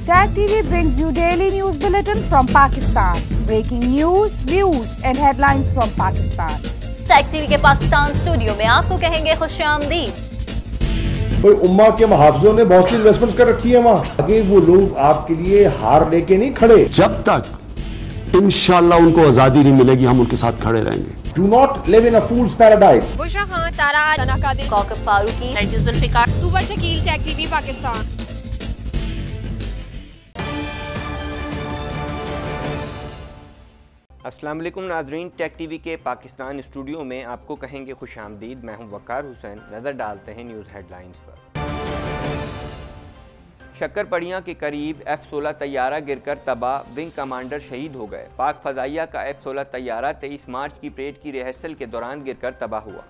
Tag TV brings you daily news bulletin from Pakistan. Breaking news, views and headlines from Pakistan. Tag TV के Pakistan studio में आपको कहेंगे खुशामदीद। कोई उम्मा के मुहाफिजों ने बहुत सी इन्वेस्टमेंट कर रखी है वहाँ, आगे वो लोग आपके लिए हार लेके नहीं खड़े। जब तक इंशाअल्लाह उनको आजादी नहीं मिलेगी, हम उनके साथ खड़े रहेंगे। Do not live in a fool's paradise. Bushra Khan, Sara Tana Qadir, Kaukab Farooqui, Zulfiqar, Tuba Shakeel, Tag TV Pakistan. अस्सलाम वालेकुम नाजरीन, टैग टीवी के पाकिस्तान स्टूडियो में आपको कहेंगे खुशामदीद। मैं हूं वकार हुसैन। नज़र डालते हैं न्यूज़ हेडलाइंस पर। शक्करपड़ियाँ के करीब F-16 तैयारा गिरकर तबाह, विंग कमांडर शहीद हो गए। पाक फ़ज़ाइया का F-16 तैयारा 23 मार्च की परेड की रिहर्सल के दौरान गिरकर तबाह हुआ।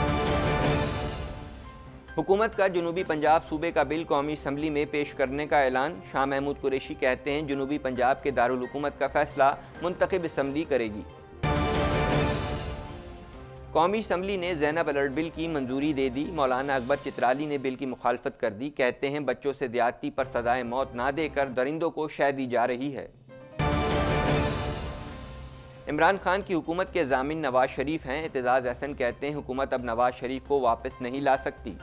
हुकूमत का जनूबी पंजाब सूबे का बिल कौमी असम्बली में पेश करने का ऐलान। शाह महमूद कुरैशी कहते हैं जनूबी पंजाब के दारुल हुकूमत का फैसला मुंतखब असम्बली करेगी। कौमी असम्बली ने ज़ैनब अलर्ट बिल की मंजूरी दे दी। मौलाना अकबर चित्राली ने बिल की मुखालफत कर दी। कहते हैं बच्चों से ज्यादती पर सजाए मौत ना देकर दरिंदों को शय दी जा रही है। इमरान खान की हुकूमत के ज़ामिन नवाज शरीफ हैं। एतजाज़ अहसन कहते हैं हुकूमत अब नवाज शरीफ को वापस नहीं ला सकती।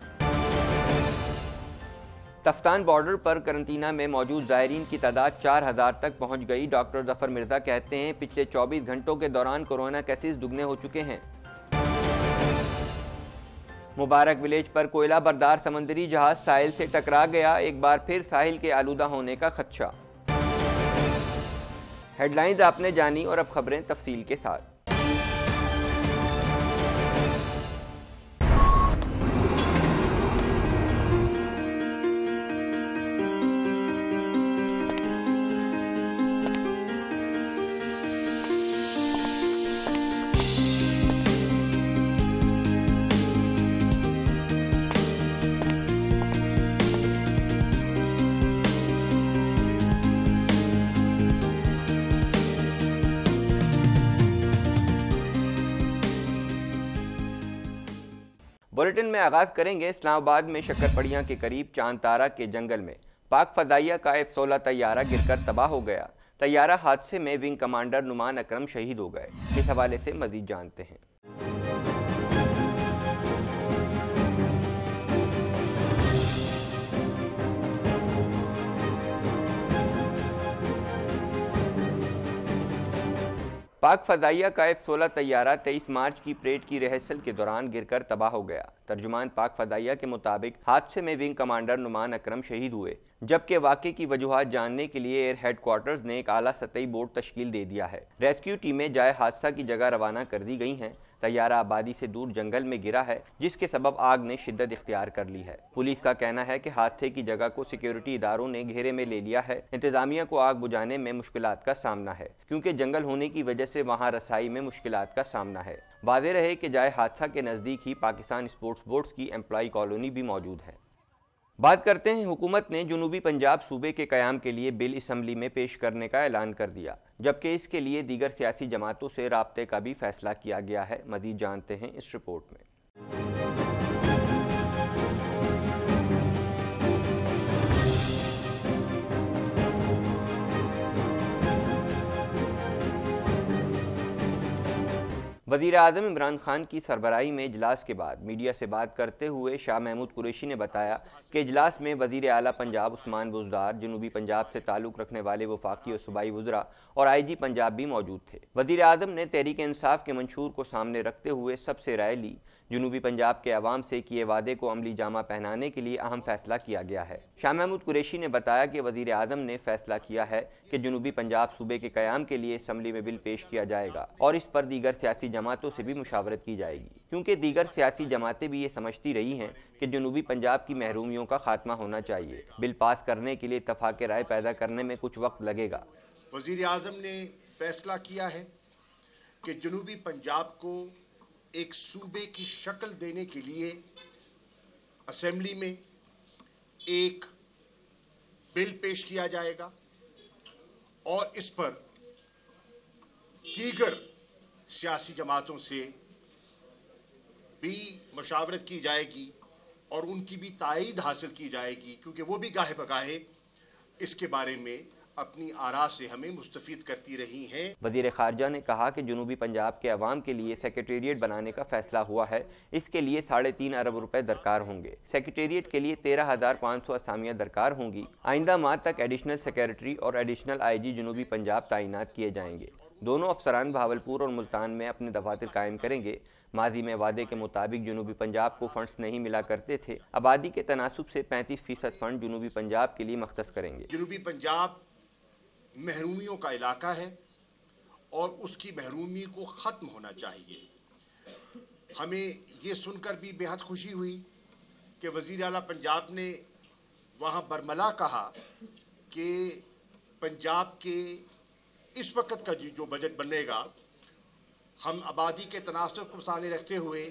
तफ्तान बॉर्डर पर करंतना में मौजूद ज़ायरीन की तादाद 4000 तक पहुँच गई। डॉक्टर जफर मिर्ज़ा कहते हैं पिछले 24 घंटों के दौरान कोरोना केसेस दुगने हो चुके हैं। मुबारक विलेज पर कोयला बरदार समंदरी जहाज साहिल से टकरा गया। एक बार फिर साहिल के आलूदा होने का खदशा। हेडलाइंस आपने जानी और अब खबरें तफसील के साथ। बुलेटिन में आगाज़ करेंगे इस्लामाबाद में शक्करपड़ियाँ के करीब चांद तारा के जंगल में पाक फ़ज़ाइया का F-16 तैयारा गिरकर तबाह हो गया। तैयारा हादसे में विंग कमांडर नुमान अकरम शहीद हो गए। इस हवाले से मज़ीद जानते हैं। पाक फ़ज़ाइया का F-16 तैयारा 23 मार्च की परेड की रिहर्सल के दौरान गिरकर तबाह हो गया। तर्जुमान पाक फ़ज़ाइया के मुताबिक हादसे में विंग कमांडर नुमान अकरम शहीद हुए, जबकि वाक़े की वजूहात जानने के लिए एयर हेडक्वार्टर्स ने एक आला सतही बोर्ड तश्कील दे दिया है। रेस्क्यू टीमें जाए हादसा की जगह रवाना कर दी गई हैं। तैयारा आबादी से दूर जंगल में गिरा है, जिसके सबब आग ने शिद्दत इख्तियार कर ली है। पुलिस का कहना है कि हादसे की जगह को सिक्योरिटी इदारों ने घेरे में ले लिया है। इंतजामिया को आग बुझाने में मुश्किलात का सामना है, क्योंकि जंगल होने की वजह से वहाँ रसाई में मुश्किलात का सामना है। वाज़ेह रहे कि जाए हादसा के नज़दीक ही पाकिस्तान स्पोर्ट्स बोर्ड्स की एम्प्लॉई कॉलोनी भी मौजूद है। बात करते हैं, हुकूमत ने जनूबी पंजाब सूबे के क़याम के लिए बिल असम्बली में पेश करने का ऐलान कर दिया, जबकि इसके लिए दीगर सियासी जमातों से राब्ते का भी फैसला किया गया है। मज़ीद जानते हैं इस रिपोर्ट में। वज़ीर आज़म इमरान खान की सरबराही में इजलास के बाद मीडिया से बात करते हुए शाह महमूद कुरैशी ने बताया कि इजलास में वज़ीर आला पंजाब उस्मान बुज़दार, जनूबी पंजाब से ताल्लुक़ रखने वाले वफाकी और सूबाई वज़रा और IG पंजाब भी मौजूद थे। वज़ीर आज़म ने तहरीक इंसाफ के मंशूर को सामने रखते हुए सबसे राय ली। जनूबी पंजाब के अवाम से किए वादे को अमली जामा पहनाने के लिए अहम फैसला किया गया है। शाह महमूद कुरैशी ने बताया कि वज़ीर आज़म ने फैसला किया है कि जनूबी पंजाब सूबे के क़याम के लिए असम्बली में बिल पेश किया जाएगा और इस पर दीगर सियासी जमातों से भी मुशावरत की जाएगी, क्योंकि दीगर सियासी जमातें भी ये समझती रही हैं कि जनूबी पंजाब की महरूमियों का खात्मा होना चाहिए। बिल पास करने के लिए इत्तफाक़ राय पैदा करने में कुछ वक्त लगेगा। वज़ीर आज़म ने फैसला किया है कि जनूबी पंजाब को एक सूबे की शक्ल देने के लिए असेंबली में एक बिल पेश किया जाएगा और इस पर दीगर सियासी जमातों से भी मुशावरत की जाएगी और उनकी भी तायीद हासिल की जाएगी, क्योंकि वो भी गाहे बगाहे इसके बारे में अपनी आरा से हमें मुस्तफीद करती रही हैं। वज़ीर ख़ारजा ने कहा कि जनूबी पंजाब के अवाम के लिए सेक्रेटेरिएट बनाने का फैसला हुआ है। इसके लिए 3.5 अरब रुपए दरकार होंगे। सेक्रेटेरिएट के लिए 13,500 असामियाँ दरकार होंगी। आइंदा माह तक एडिशनल सेक्रेटरी और एडिशनल IG जनूबी पंजाब तैनात किए जाएंगे। दोनों अफसरान भावलपुर और मुल्तान में अपने दफातर कायम करेंगे। माजी में वादे के मुताबिक जनूबी पंजाब को फंड्स नहीं मिला करते थे। आबादी के तनासुब से 35% फंड जनूबी पंजाब के लिए मख्तस करेंगे। जनूबी पंजाब महरूमियों का इलाका है और उसकी महरूमी को ख़त्म होना चाहिए। हमें ये सुनकर भी बेहद खुशी हुई कि वज़ीर आला पंजाब ने वहाँ बरमला कहा कि पंजाब के इस वक्त का जो बजट बनेगा, हम आबादी के तनासुब को सामने रखते हुए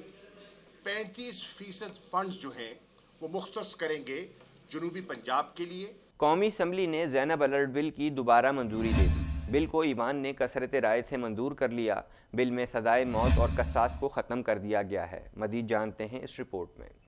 35% फंड्स जो हैं वो मुख्तस करेंगे जनूबी पंजाब के लिए। कौमी असम्बली ने ज़ैनब अलर्ट बिल की दोबारा मंजूरी दे दी। बिल को ईवान ने कसरत राय से मंजूर कर लिया। बिल में सजाए मौत और कसास को ख़त्म कर दिया गया है। मज़ीद जानते हैं इस रिपोर्ट में।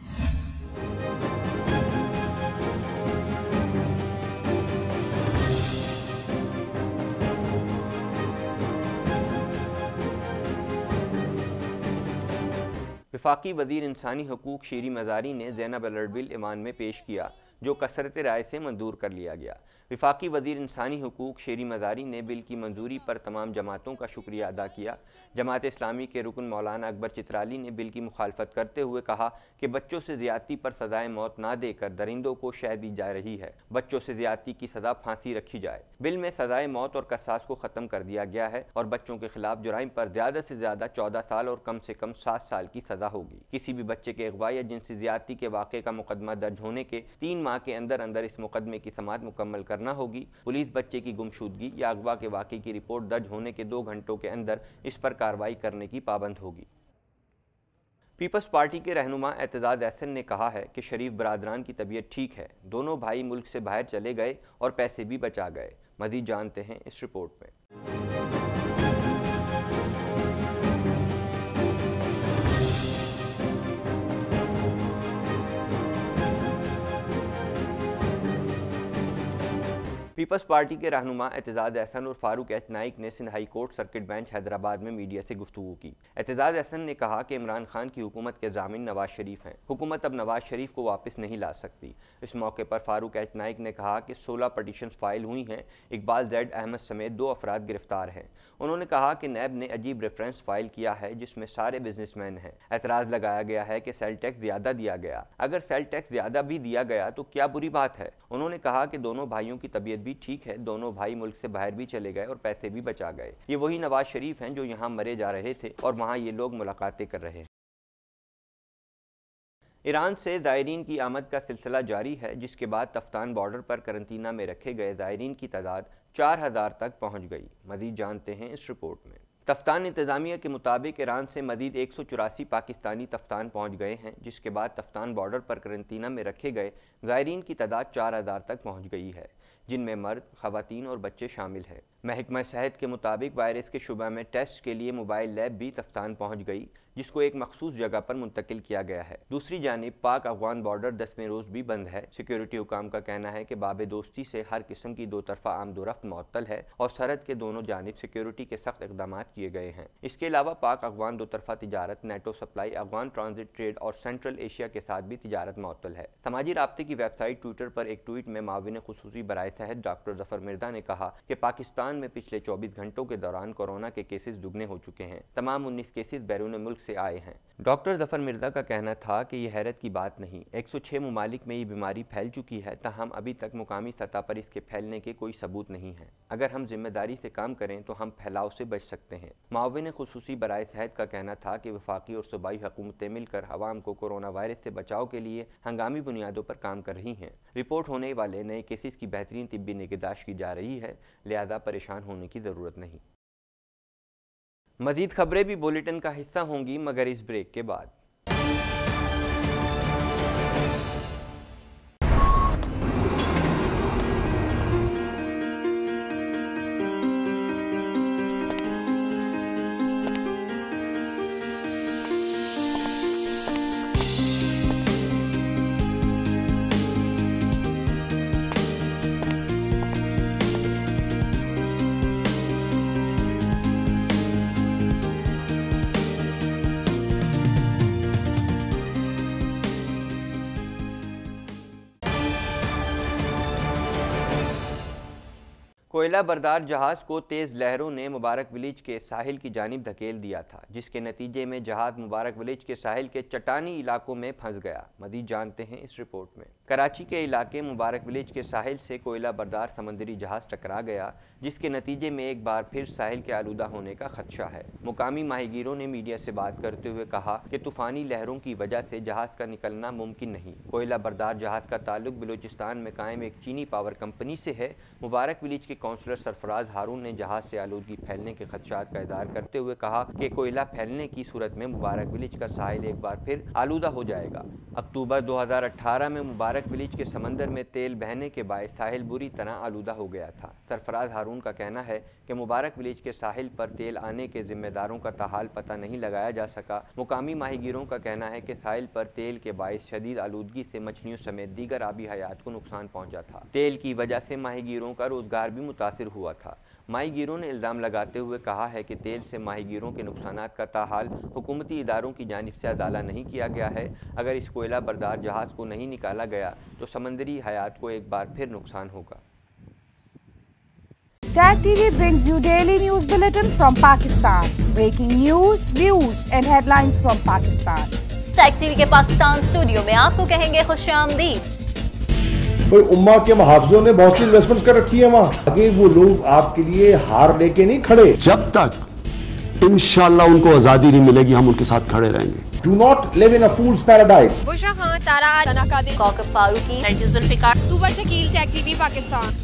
वफाकी वज़ीर इंसानी हकूक़ शीरी मज़ारी ने ज़ैनब अलर्ट बिल ईवान में पेश किया, जो कसरत राय से मंजूर कर लिया गया। वफाकी वज़ीर इंसानी हकूक़ शीरी मज़ारी ने बिल की मंजूरी पर तमाम जमातों का शुक्रिया अदा किया। जमात इस्लामी के रुकन मौलाना अकबर चित्राली ने बिल की मुखालफत करते हुए कहा कि बच्चों से ज़्यादती पर सज़ाए मौत ना देकर दरिंदों को शह दी जा रही है। बच्चों से ज़्यादती की सज़ा फांसी रखी जाए। बिल में सज़ाए मौत और कसास को ख़त्म कर दिया गया है और बच्चों के खिलाफ जुराइम पर ज़्यादा से ज़्यादा 14 साल और कम से कम 7 साल की सज़ा होगी। किसी भी बच्चे के अगवा या जिनसी ज़्यादती के वाक़े का मुकदमा दर्ज होने के 3 माह के अंदर अंदर इस मुकदमे की समाअत मुकम्मल करना होगी। पुलिस बच्चे की गुमशुदगी या अगवा के वाक़े की रिपोर्ट दर्ज होने के 2 घंटों के अंदर इस पर कार्रवाई करने की पाबंद होगी। पीपल्स पार्टी के रहनुमा एतजाज़ एहसन ने कहा है कि शरीफ बरादरान की तबीयत ठीक है। दोनों भाई मुल्क से बाहर चले गए और पैसे भी बचा गए। मज़ीद जानते हैं इस रिपोर्ट में। पीपल्स पार्टी के रहनुमा एतजाज़ एहसन और फारूक एच नाइक ने Sindh High Court circuit bench Hyderabad में मीडिया से गुफ्तगू की। एतजाज़ एहसन ने कहा कि इमरान खान की हुकूमत के ज़ामिन नवाज शरीफ हैं। हुकूमत अब नवाज शरीफ को वापस नहीं ला सकती। इस मौके पर फारूक एच नाइक ने कहा कि 16 पटिशन फाइल हुई हैं। इकबाल जैड अहमद समेत 2 अफराद गिरफ्तार हैं। उन्होंने कहा कि नैब ने अजीब रेफरेंस फाइल किया है जिसमें सारे बिजनेसमैन हैं। एतराज़ लगाया गया है कि सेल टैक्स ज़्यादा दिया गया। अगर सेल टैक्स ज़्यादा भी दिया गया तो क्या बुरी बात है। उन्होंने कहा कि दोनों भाइयों की तबीयत भी ठीक है। दोनों भाई मुल्क से बाहर भी चले गए और पैसे भी बचा गए। ये वही नवाज शरीफ हैं जो यहाँ मरे जा रहे थे और वहाँ ये लोग मुलाकातें कर रहे हैं। ईरान से ज़ायरीन की आमद का सिलसिला जारी है, जिसके बाद तफ्तान बॉर्डर पर करंतना में रखे गए ज़ायरीन की तादाद 4000 तक पहुँच गई। मज़ीद जानते हैं इस रिपोर्ट में। तफ्तान इंतज़ामिया के मुताबिक ईरान से मज़ीद 184 पाकिस्तानी तफ्तान पहुँच गए हैं, जिसके बाद तफ्तान बॉर्डर पर करंतना में रखे गए ज़ायरीन की तादाद 4000 तक पहुँच गई है, जिनमें मर्द, ख़वातीन और बच्चे शामिल हैं। महकमा सेहत के मुताबिक वायरस के शुबा में टेस्ट के लिए मोबाइल लैब भी तफ्तान पहुँच गई, जिसको एक मखसूस जगह पर मुंतकिल किया गया है। दूसरी जानिब पाक अफगान बॉर्डर 10वें रोज़ भी बंद है। सिक्योरिटी हुकाम का कहना है कि बाब दोस्ती से हर किस्म की 2 तरफ़ा आमदोरफ्त मुअत्तल है और सरहद के दोनों जानिब सिक्योरिटी के सख्त इक़दाम किए गए हैं। इसके अलावा पाक अफगान 2 तरफ़ा तिजारत, NATO supply, Afghan transit trade और सेंट्रल एशिया के साथ भी तिजारत मुअत्तल है। समाजी राब्ते की वेबसाइट ट्विटर पर एक ट्वीट में माविन खुसूसी बराए सेहत डॉक्टर ज़फ़र मिर्ज़ा ने कहा कि पाकिस्तान में पिछले 24 घंटों के दौरान कोरोना के केसेस दुगने हो चुके हैं। तमाम 19 केसेस बैरून मुल्क से आए हैं। डॉक्टर ज़फ़र मिर्ज़ा का कहना था कि यह हैरत की बात नहीं, 106 ममालिक में ये बीमारी फैल चुकी है, ताहम अभी तक मुकामी सतह पर इसके फैलने के कोई सबूत नहीं है। अगर हम जिम्मेदारी से काम करें तो हम फैलाव से बच सकते हैं। माविन खुसूसी बराए सेहत का कहना था कि वफाकी और सूबाई हुकूमतें मिलकर अवाम को कोरोना वायरस से बचाव के लिए हंगामी बुनियादों पर काम कर रही हैं। रिपोर्ट होने वाले नए केसेस की बेहतरीन तिब्बी निगहदाश्त की जा रही है, लिहाजा परेशान होने की ज़रूरत नहीं। मज़ीद खबरें भी बुलेटिन का हिस्सा होंगी, मगर इस ब्रेक के बाद। कोयला बरदार जहाज को तेज लहरों ने मुबारक विलेज के साहिल की जानिब धकेल दिया था, जिसके नतीजे में जहाज मुबारक विलेज के साहिल के चट्टानी इलाकों में फंस गया। मजीद जानते हैं इस रिपोर्ट में। कराची के इलाके मुबारक विलेज के साहिल से कोयला बरदार समंदरी जहाज टकरा गया, जिसके नतीजे में एक बार फिर साहिल के आलूदा होने का खदशा है। मुकामी माहीगीरों ने मीडिया से बात करते हुए कहा कि तूफानी लहरों की वजह से जहाज का निकलना मुमकिन नहीं। कोयला बरदार जहाज का ताल्लुक बलूचिस्तान में कायम एक चीनी पावर कंपनी से है। मुबारक विलेज के काउंसलर सरफराज हारून ने जहाज से आलूदगी फैलने के खदशात का इज़हार करते हुए कहा कि कोयला फैलने की सूरत में मुबारक विलेज का साहिल एक बार फिर आलूदा हो जाएगा। अक्टूबर 2018 में मुबारक विलेज के समंदर में तेल बहने के बायस साहिल बुरी तरह आलूदा हो गया था। सरफराज हारून का कहना है कि मुबारक विलेज के साहिल पर तेल आने के जिम्मेदारों का ताहाल पता नहीं लगाया जा सका। मुकामी माहीगीरों का कहना है कि साहिल पर तेल के बायस शदीद आलूदगी से मछलियों समेत दीगर आबी हयात को नुकसान पहुंचा था। तेल की वजह से माहीगीरों का रोजगार भी मुतासिर हुआ था। माहीगीरों ने इल्ज़ाम लगाते हुए कहा है कि तेल से माहीगीरों के नुकसानात का ताहाल हुकूमती इदारों की जानिब से अदाला नहीं किया गया है। अगर इस कोयला बरदार जहाज को नहीं निकाला गया तो समंदरी हयात को एक बार फिर नुकसान होगा। Tag TV brings you daily news bulletin from Pakistan. Breaking news, views and headlines from Pakistan. Tag TV के पाकिस्तान स्टूडियो में आपको कहेंगे खुशामदीद। भाई उम्मा के मुहाफिजों ने बहुत सी इन्वेस्टमेंट्स कर रखी है वहाँ। आगे वो लोग आपके लिए हार लेके नहीं खड़े। जब तक इंशाल्लाह उनको आजादी नहीं मिलेगी, हम उनके साथ खड़े रहेंगे। Do not live in a fool's paradise. Bushra Khan, Sara, Tana Qadir, Kaukab Farooqui, Zulfiqar, Tuba Shakeel, Tag TV Pakistan.